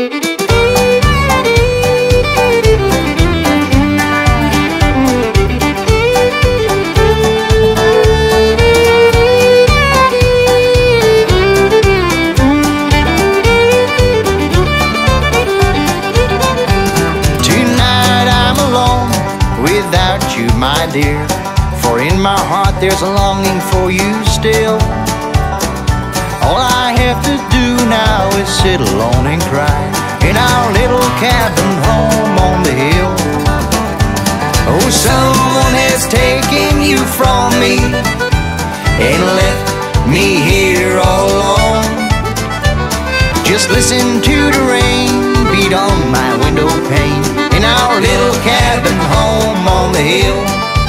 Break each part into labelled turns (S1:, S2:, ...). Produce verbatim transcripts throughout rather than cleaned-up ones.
S1: Without you, my dear, for in my heart there's a longing for you still. All I have to do now is sit alone and cry in our little cabin home on the hill. Oh, someone has taken you from me and left me here all alone. Just listen to the rain beat on my window pane in our little cabin home on the hill.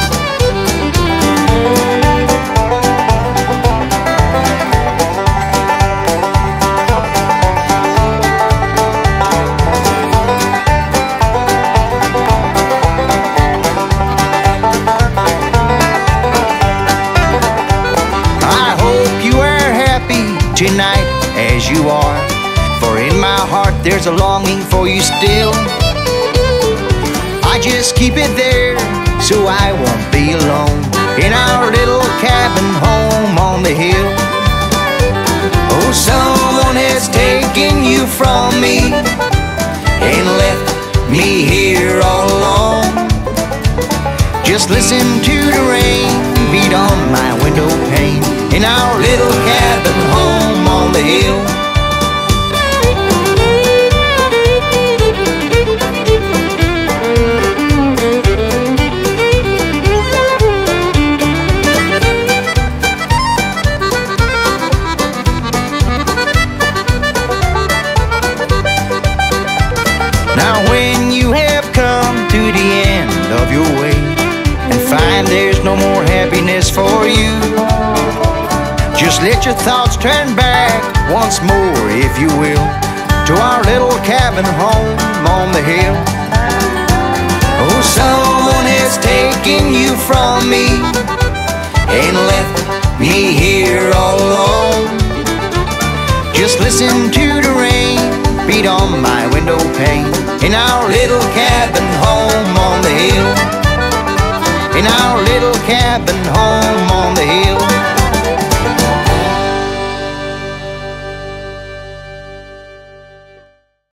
S1: I hope you are happy tonight as you are, for in my heart there's a longing for you still. I just keep it there so I won't be alone in our little cabin home on the hill. Oh, someone has taken you from me and left me here all alone. Just listen to the rain beat on my window pane in our little cabin home on the hill. Now when you have come to the end of your way and find there's no more happiness for you, just let your thoughts turn back once more, if you will, to our little cabin home on the hill. Oh, someone has taken you from me and left me here all alone. Just listen to the rain beat on my window pane in our little cabin home on the hill. In our little cabin home on the hill.